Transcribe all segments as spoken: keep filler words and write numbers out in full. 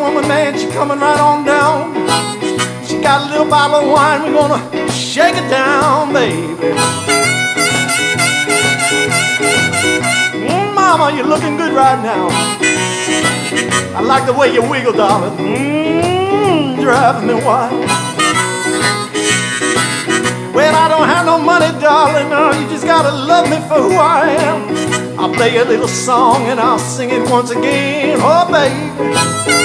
woman, man, she coming right on down. She got a little bottle of wine, we're gonna shake it down, baby. Mm, mama, you're looking good right now. I like the way you wiggle, darling. Mmm, driving me wild. Well, I don't have no money, darling. No, you just gotta love me for who I am. I'll play a little song and I'll sing it once again. Oh, baby,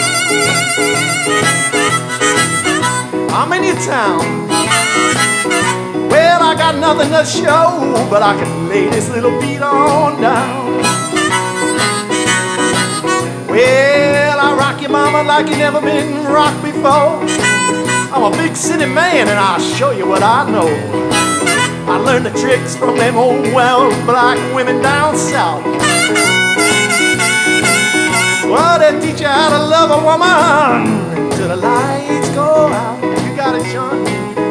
I'm in your town. Well, I got nothing to show, but I can lay this little beat on down. Well, I rock you, mama, like you never been rocked before. I'm a big city man and I'll show you what I know. I learned the tricks from them old wild black women down south. Well, they teach you how to love a woman till the lights go out. You got it, Sean.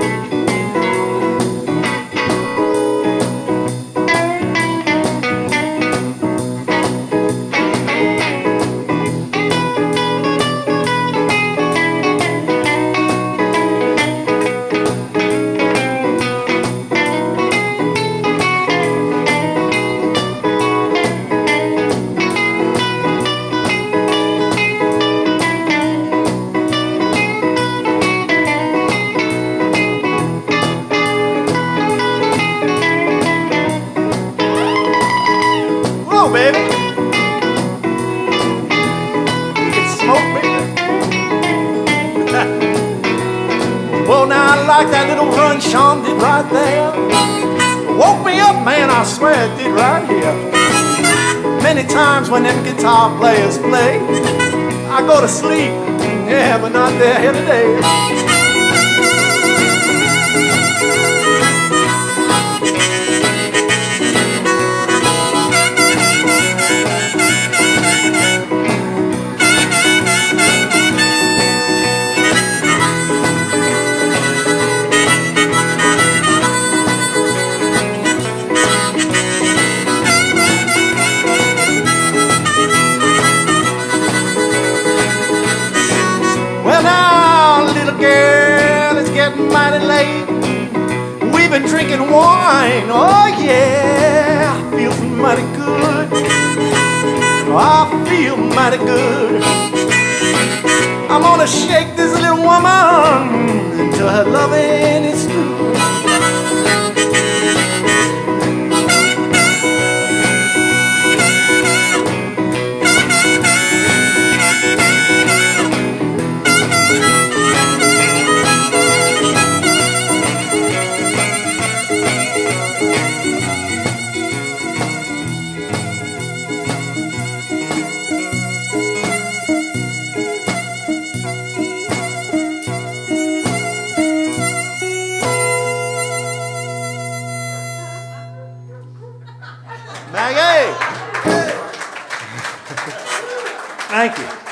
Baby, you can smoke, baby. Well, now I like that little run Sean did right there. Woke me up, man, I swear it did right here. Many times when them guitar players play, I go to sleep, yeah, but not there here today. Well, now, little girl, it's getting mighty late. We've been drinking wine, oh yeah. I feel mighty good. I feel mighty good. I'm gonna shake this little woman until her loving is through. Maggie! Thank you.